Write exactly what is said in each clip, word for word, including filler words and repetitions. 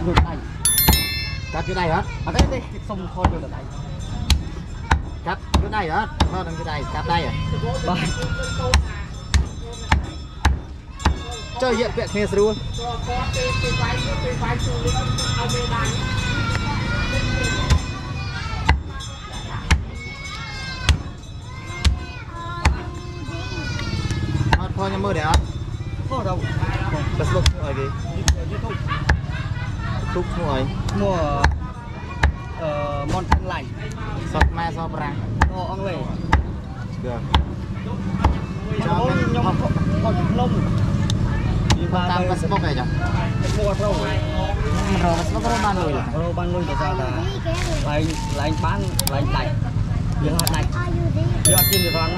vô đây cắt cái này hết ở đây đây xong thôi vô đây cắt cái này hết thôi đừng cái này cắt đây à chơi hiện viện nghe luôn thôi nhưng mơ để á có đâu bật lúc rồi gì thúc rồi mua món thanh lạnh sọt ma sọt răng ô ăn lề được cho mình nhom con lông đi qua tam bật bốc này nhở mua rau rồi bật bốc ban rồi rau ban rồi ra là lại lại bán lại đẩy những hạt này giờ ăn được rồi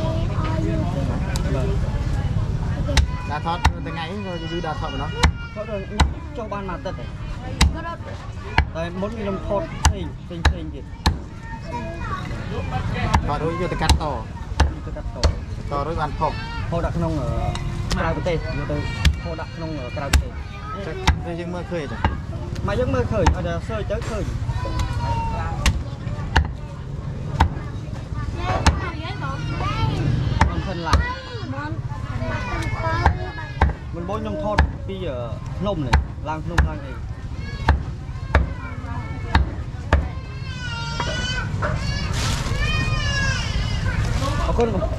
đã thoát từ ngày rồi dư đã thoát nó thoát rồi cho ban mà tật đây muốn cái lông thọt xinh xinh xinh gì thoát rồi vô từ cắt tổ to rồi ban phồng thô đặt nông ở cài tê vô từ thô đặt nông ở cài tê đây dương mơ khơi rồi mà giấc mơ khởi ở sơi tới khởi con thân lại mình bôi nhông thọt bây giờ nôm này lang nôm lang này có con không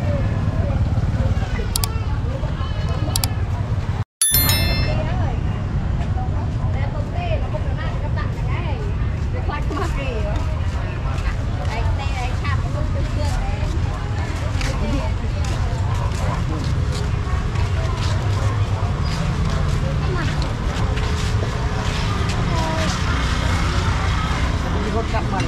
cắt mình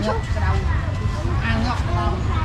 nhóc cái đầu ăn nhóc cái đầu